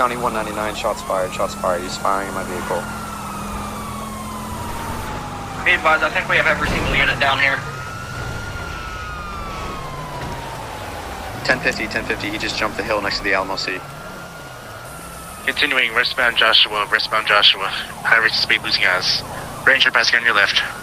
County 199, shots fired, he's spying in my vehicle. Be advised, I think we have every single unit down here. 1050, he just jumped the hill next to the Alamo C. Continuing, westbound Joshua, high rate of speed, losing gas. Ranger passing on your left.